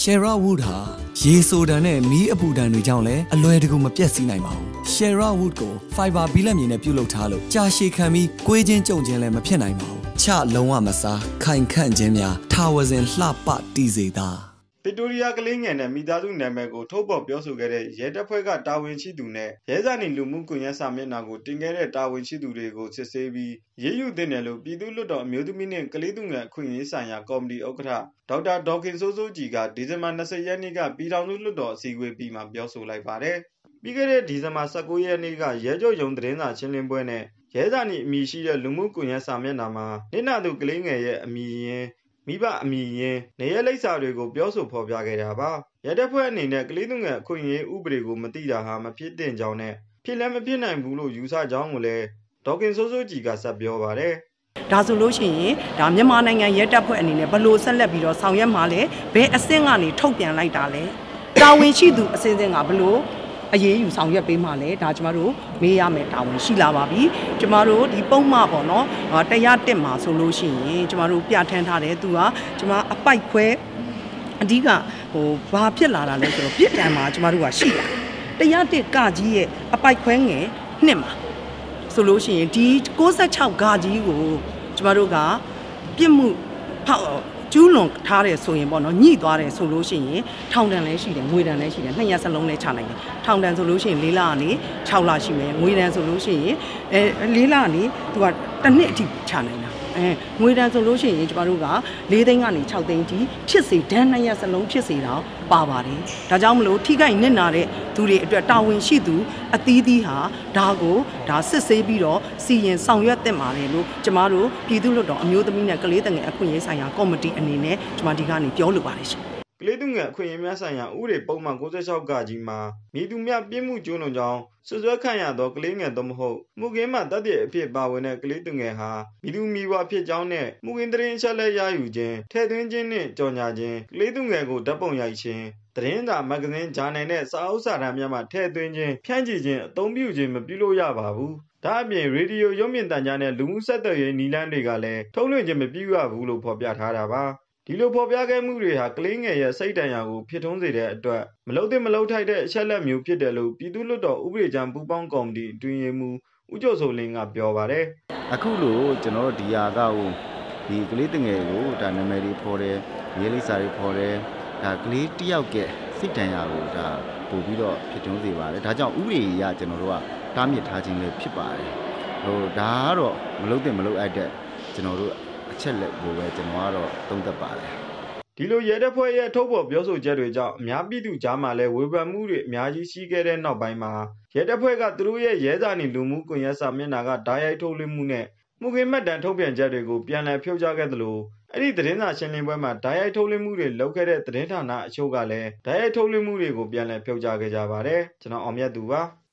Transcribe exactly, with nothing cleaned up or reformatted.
Shera Wood ဟာရေဆိုတန်နဲ့မီးအပူတန်တွေကြောင့်လည်းအလွယ်တကူမပြတ်စီးနိုင်ပါဘူး Shera Wood ကို fiber ဘီလက်မြေနဲ့ပြုလုပ်ထားလို့ကြာရှည်ခံပြီးကွေးချင်းကြုံချင်းလည်းမဖြစ်နိုင်ပါဘူးချလုံးဝမစားခိုင်ခန့်ခြင်းများထာဝစဉ်လှပတည်စေတာဗစ်တိုးရီးယားကလေးငယ်နဲ့မိသားစုနာမည်ကိုထုတ်ဖော်ပြောဆိုခဲ့တဲ့ရဲတပ်ဖွဲ့ကတာဝန်ရှိသူနဲ့ရဲဇာနီလူမှုကွန်ရက်စာမျက်နှာကိုတင်ခဲ့တဲ့တာဝန်ရှိသူတွေကိုစစ်ဆေးပြီးရေးယူတင်တယ်လို့ပြည်သူ့လွှတ်တော်အမျိုးသမီးနဲ့ကလေးသူငယ်အခွင့်အရေးဆိုင်ရာကော်မတီဥက္ကဋ္ဌဒေါက်တာဒေါခင်စိုးစိုးကြည်ကဒီဇင်ဘာ၂၀ရက်နေ့ကပြည်ထောင်စုလွှတ်တော်အစည်းအဝေးပြီးမှပြောဆိုလိုက်ပါတယ်။ပြီးခဲ့တဲ့ဒီဇင်ဘာ၁၉ရက်နေ့ကရဲချုပ်ရုံးသတင်းစာရှင်းလင်းပွဲနဲ့ရဲဇာနီအမည်ရှိတဲ့လူမှုကွန်ရက်စာမျက်နှာမှာနင့်နာသူကလေးငယ်ရဲ့အမည်ရင်းမိဘအမည်ရင်းနေရလိပ်စာတွေကိုပြောဆိုဖော်ပြခဲ့တာပါရဲတပ်ဖွဲ့အနေနဲ့ကလေးသူငယ်အခွင့်အရေးဥပဒေကိုမသိတာဟာမဖြစ်သင့်ကြောင်းနဲ့ဖြစ်လည်းမဖြစ်နိုင်ဘူးလို့ယူဆကြောင်းကိုလည်းဒေါခင်စိုးစိုးကြည်ကဆက်ပြောပါတယ်ဒါဆိုလို့ရှိရင်ဒါမြန်မာနိုင်ငံရဲတပ်ဖွဲ့အနေနဲ့ဘလို့ဆက်လက်ပြီးတော့ဆောင်ရွက်မှာလဲဘယ်အဆင့်ကနေထုတ်ပြန်လိုက်တာလဲတာဝန်ရှိသူအစင်းစင်းကဘလို့အရေးယူဆောင်ရွက်ပေးမှလဲဒါကျမတို့မေးရမယ်တာဝန်ရှိလာပါပြီကျမတို့ဒီပုံမှန်ပေါ့နော်တရားတက်မှာဆိုလို့ရှိရင်ကျမတို့ပြဋ္ဌာန်းထားတယ်သူကကျမအပိုက်ခွဲအဓိကဟိုဘာဖြစ်လာတာလဲဆိုတော့ပြစ်ဒဏ်မှာကျမတို့ကရှိလာတရားတက်ကကြီးရဲ့အပိုက်ခွဲငယ်နှစ်မှာဆိုလို့ရှိရင်ဒီ၉၆ဂါကြီးကိုကျမတို့ကပြစ်မှုဖောက်ကျူးလွန်ထားတယ်ဆိုရင်ပေါ့နော်ညှိသွားတယ်ဆိုလို့ရှိရင်ထောင်ဒဏ်လည်းရှိတယ်ငွေဒဏ်လည်းရှိတယ်နှစ်ရက်စလုံးလည်းချနိုင်တယ်ထောင်ဒဏ်ဆိုလို့ရှိရင်၄လကနေ၆လရှိမယ်ငွေဒဏ်ဆိုလို့ရှိရင်အဲ၄လကနေသူကတစ်နှစ်အထိချနိုင်တာအဲငွေဒဏ်ဆိုလို့ရှိရင်ကျမတို့က၄သိန်းကနေ၆သိန်းအထိဖြစ်စေဒဏ်နှစ်ရက်စလုံးဖြစ်စေတော့ပါပါတယ်ဒါကြောင့်မလို့ထိခိုက်နစ်နာတဲ့သူတွေအတွက်တာဝန်ရှိသူအသီးသီးဟာဒါကိုဒါစစ်ဆေးပြီးတော့စီရင်ဆောင်ရွက်သင့်ပါတယ်လို့ကျမတို့ပြည်သူ့လွှတ်တော်အမျိုးသမီးနဲ့ကလေးငယ်အခွင့်အရေးဆိုင်ရာကော်မတီအနေနဲ့ကျမဒီကနေပြောလိုပါတယ်ရှင်ကလေးသူငယ်အခွင့်အရေးများဆိုင်ရာဥပဒေပုံမှန်၉၆ဂါကြီးမှာမိသူများပြစ်မှုကျူးလွန်ကြောင်းဆွဆွဲခံရသောကလေးငယ်သို့မဟုတ်မှုခင်းမှတပ်တဲ့အဖြစ်ပါဝင်တဲ့ကလေးသူငယ်ဟာမိသူမိဘဖြစ်ကြောင်းနဲ့မှုခင်းသတင်းအချက်လက်ရယူခြင်းထည့်သွင်းခြင်းနှင့်ကြော်ညာခြင်းကလေးသူငယ်ကိုဓာတ်ပုံရိုက်ခြင်းသတင်းစာမဂ္ဂဇင်းဂျာနယ်နဲ့စာအုပ်စာတမ်းများမှထည့်သွင်းခြင်းဖြန့်ချီခြင်းအသုံးပြုခြင်းမပြုလို့ရပါဘူးဒါအပြင်ရေဒီယိုရုပ်မြင်သံကြားနဲ့လူမှုဆက်သွယ်ရေးနည်းလမ်းတွေကလည်းထုတ်လွှင့်ခြင်းမပြုရဘူးလို့ဖော်ပြထားတာပါဒီလိုဖော်ပြခဲ့မှုတွေဟာကလေးငယ်ရဲ့စိတ်ဒဏ်ရာကိုဖြစ်ထွန်းစေတဲ့အတွက်မလုံသင့်မလုံထိုက်တဲ့အချက်လက်မျိုးဖြစ်တယ်လို့ပြည်သူ့လွှတ်တော်ဥပဒေကြမ်းပူးပေါင်းကော်မတီအတွင်းရေးမှူးဦးကျော်စိုးလင်းကပြောပါတယ်အခုလို့ကျွန်တော်တို့ဒီဟာကဟိုဒီကလေးတငယ်ကိုဒါနာမည်လေးဖော်တယ်ရေးလိပ်စာလေးဖော်တယ်ဒါကလေးတယောက်ကစိတ်ဒဏ်ရာကိုဒါပို့ပြီးတော့ဖြစ်ထွန်းစေပါတယ်ဒါကြောင့်ဥပဒေအရကျွန်တော်တို့ကတားမြစ်ထားခြင်းလည်းဖြစ်ပါတယ်ဟိုဒါကတော့မလုံသင့်မလုံအပ်တဲ့ကျွန်တော်တို့အချက်လက်ကိုပဲကျွန်တော်ကတော့သုံးသပ်ပါတယ်ဒီလိုရဲတပ်ဖွဲ့ရဲ့ထုတ်ဖော်ပြောဆိုချက်တွေကြောင့်အများပြည်သူကြားမှာလည်းဝေဖန်မှုတွေအများကြီးရှိခဲ့တဲ့နောက်ပိုင်းမှာရဲတပ်ဖွဲ့ကသူတို့ရဲ့ရဲဇာနီလူမှုကွန်ရက်စာမျက်နှာကဓာတ်ရိုက်ထုတ်လွှင့်မှုနဲ့မှုခင်းမှတ်တမ်းထုတ်ပြန်ချက်တွေကိုပြန်လည်ဖြုတ်ချခဲ့သလိုအဲ့ဒီသတင်းစာရှင်းလင်းပွဲမှာဓာတ်ရိုက်ထုတ်လွှင့်မှုတွေလုပ်ခဲ့တဲ့သတင်းဌာနအချို့ကလည်းဓာတ်ရိုက်ထုတ်လွှင့်မှုတွေကိုပြန်လည်ဖြုတ်ချခဲ့ကြပါတယ်ကျွန်တော်အောင်မြတ်သူပါ